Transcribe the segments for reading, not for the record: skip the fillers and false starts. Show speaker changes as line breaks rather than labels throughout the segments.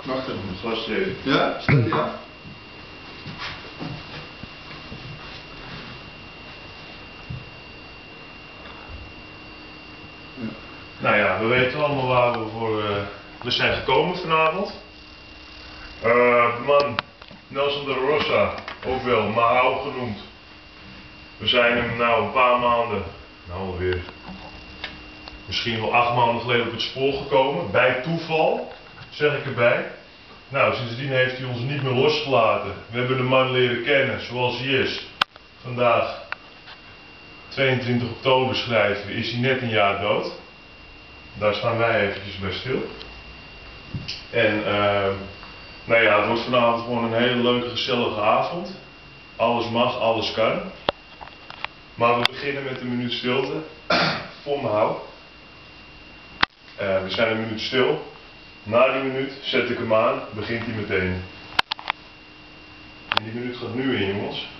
Wacht even.
Vast even.
Ja? Staat die af?
Ja. Nou ja, we weten allemaal waar we zijn gekomen vanavond. De man Nelson de Rosa, ook wel Mahou genoemd. We zijn hem nou een paar maanden, nou alweer misschien wel 8 maanden geleden op het spoor gekomen. Bij toeval, zeg ik erbij. Nou, sindsdien heeft hij ons niet meer losgelaten. We hebben de man leren kennen zoals hij is. Vandaag, 22 oktober schrijven we, is hij net een jaar dood. Daar staan wij eventjes bij stil. En nou ja, het wordt vanavond gewoon een hele leuke, gezellige avond. Alles mag, alles kan. Maar we beginnen met een minuut stilte voor Mahou. We zijn een minuut stil. Na die minuut zet ik hem aan, begint hij meteen. En die minuut gaat nu in, jongens.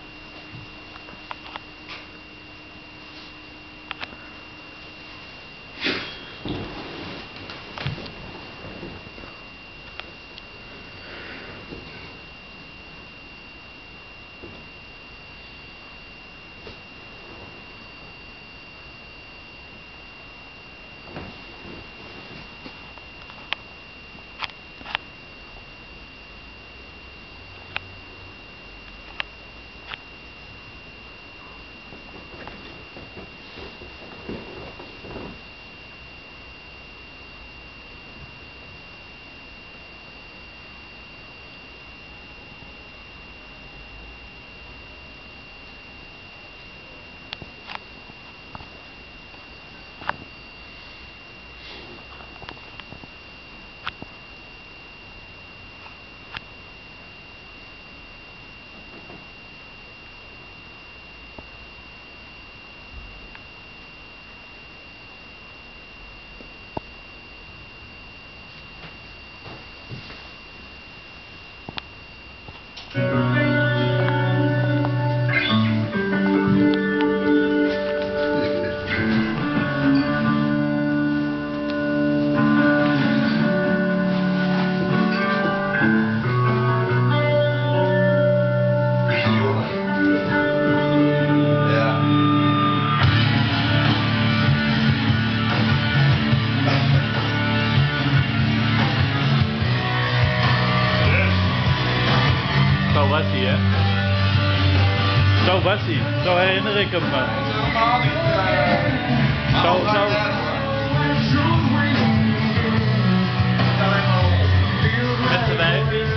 Zo was hij, hè? Zo was hij. Zo herinner ik hem me. Zo. Met de wijfjes.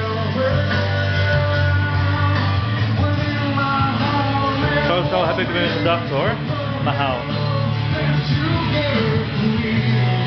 Zo heb ik weer gedacht, hoor. Mahou.